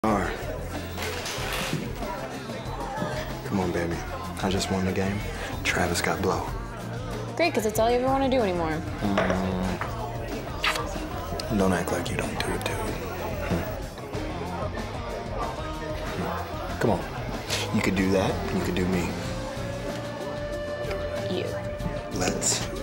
Are. Come on, baby. I just won the game. Travis got blow. Great, because it's all you ever want to do anymore. Don't act like you don't do it, too. Come on. You could do that, and you could do me. You. Let's